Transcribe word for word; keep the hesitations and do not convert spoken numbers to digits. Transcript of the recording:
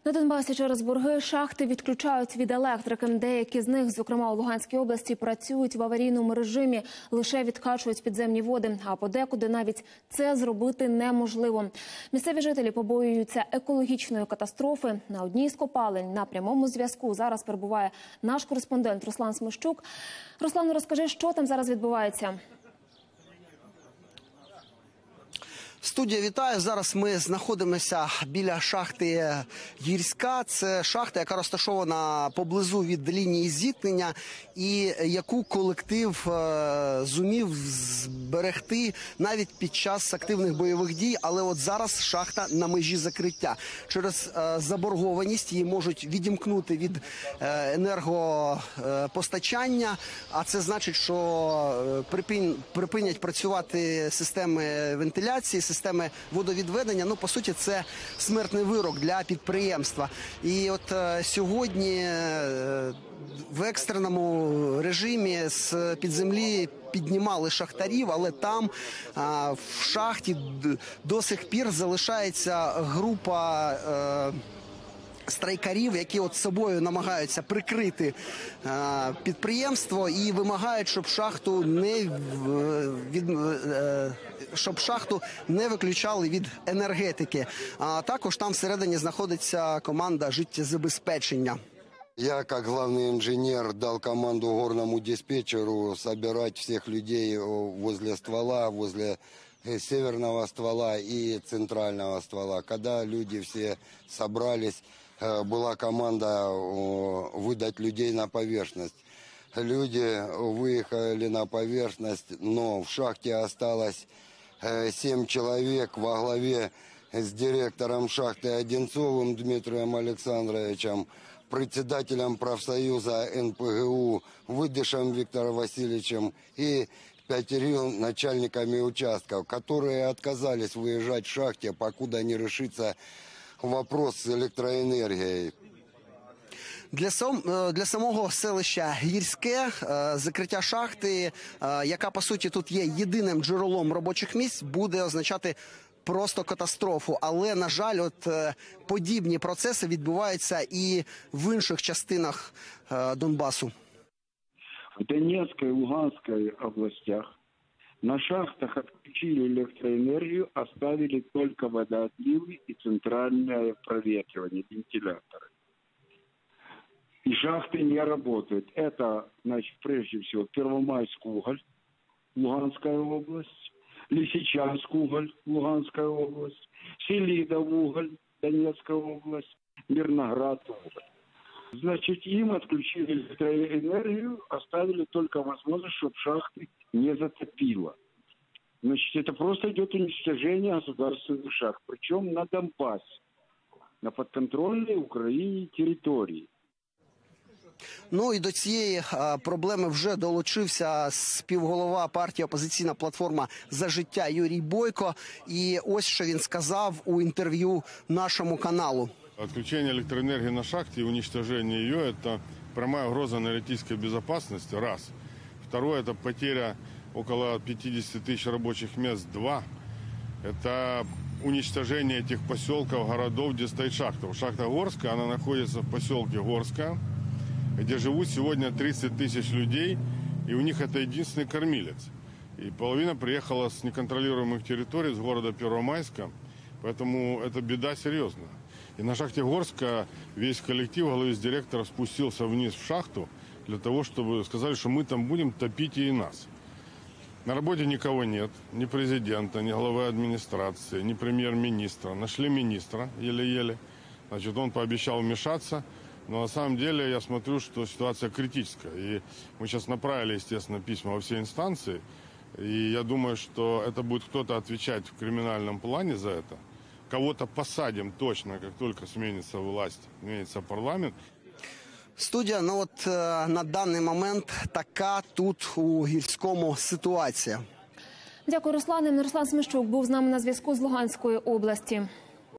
На Донбасі через борги шахти відключають від електрики. Деякі з них, зокрема у Луганській області, працюють в аварійному режимі, лише відкачують підземні води, а подекуди навіть це зробити неможливо. Місцеві жителі побоюються екологічної катастрофи. На одній з копалень на прямому зв'язку зараз перебуває наш кореспондент Руслан Смещук. Руслан, розкажи, що там зараз відбувається? Студія, вітаю. Зараз ми знаходимося біля шахти Гірська. Це шахта, яка розташована поблизу від лінії зіткнення і яку колектив зумів зберегти навіть під час активних бойових дій. Але от зараз шахта на межі закриття. Через заборгованість її можуть відімкнути від енергопостачання, а це значить, що припинять працювати системи вентиляції, системи водовідведення. Ну, по суті, це смертний вирок для підприємства. І от е, сьогодні е, в екстреному режимі з-під землі піднімали шахтарів, але там е, в шахті до сих пір залишається група е, страйкарів, які от собою намагаються прикрити е, підприємство і вимагають, щоб шахту не від е, щоб шахту не виключали від енергетики. А також там всередині знаходиться команда життєзабезпечення. Я, как главный инженер, дал команду горному диспетчеру собирать всех людей возле ствола, возле северного ствола и центрального ствола. Когда люди все собрались, была команда выдать людей на поверхность. Люди выехали на поверхность, но в шахте осталось семь человек во главе с директором шахты Одинцовым Дмитрием Александровичем, председателем профсоюза эн пэ гэ у Выдышем Виктором Васильевичем и пятерью начальниками участков, которые отказались выезжать в шахте, покуда не решится вопрос с электроэнергией. Для, сам, для самого селища Гірське закриття шахти, яка, по суті, тут є єдиним джерелом робочих місць, буде означати просто катастрофу. Але, на жаль, от подібні процеси відбуваються і в інших частинах Донбасу. В Донецкой и Луганской областях на шахтах отключили электроэнергию, оставили только водоотливы и центральное проветривание, вентиляторы. И шахты не работают. Это, значит, прежде всего, Первомайск уголь, Луганская область, Лисичанск уголь, Луганская область, Селидов уголь, Донецкая область, Мирноград уголь. Значит, им отключили электроэнергию, оставили только возможность, чтобы шахты не затопило. Значит, это просто идет уничтожение государственных шахт, причем на Донбассе, на подконтрольной Украине территории. Ну і до цієї а, проблеми вже долучився співголова партії «Опозиційна платформа за життя» Юрій Бойко. І ось що він сказав у інтерв'ю нашому каналу. Отключение электроэнергии на шахте и уничтожение ее – это прямая угроза энергетической безопасности, раз. Второе – это потеря около пятидесяти тысяч рабочих мест, два. Это уничтожение этих поселков, городов, где стоит шахта. Шахта Горская, она находится в поселке Горская, где живут сегодня тридцать тысяч людей, и у них это единственный кормилец. И половина приехала с неконтролируемых территорий, с города Первомайска, поэтому это беда серьезная. И на шахте Горска весь коллектив, главы с директора, спустился вниз в шахту для того, чтобы сказали, что мы там будем топить и нас. На работе никого нет, ни президента, ни главы администрации, ни премьер-министра. Нашли министра еле-еле. Значит, он пообещал вмешаться. Но на самом деле я смотрю, что ситуация критическая. И мы сейчас направили, естественно, письма во все инстанции. И я думаю, что это будет кто-то отвечать в криминальном плане за это. Кого-то посадим точно, как только сменится власть, сменится парламент. Студія, ну от на даний момент така тут у Гірському ситуація. Дякую, Руслане. Руслан Смещук був з нами на зв'язку з Луганської області.